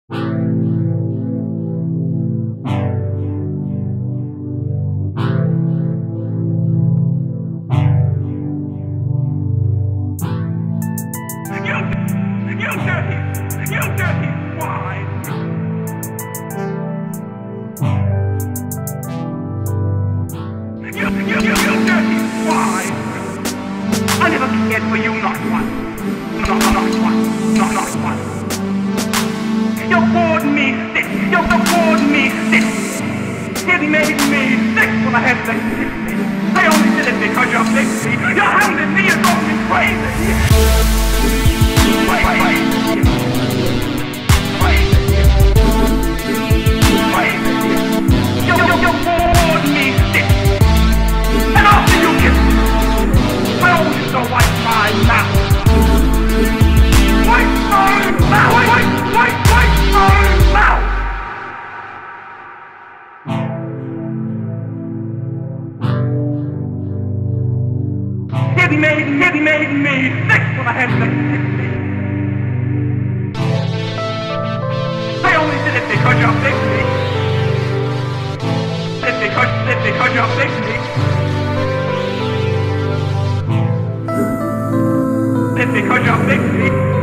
I never cared for you, not once. Not once. Not once. You bored me sick. You bored me sick. It made me sick when I had sex with you. I only did it because you're sexy. You hounded me, you drove me crazy. You bored me sick. And after you kissed me, I always used to wipe my mouth. Wipe my mouth. Wipe my mouth. It made me sick when I had sex with me. I only did it because you're sexy. Because you're sexy. Because you're sexy.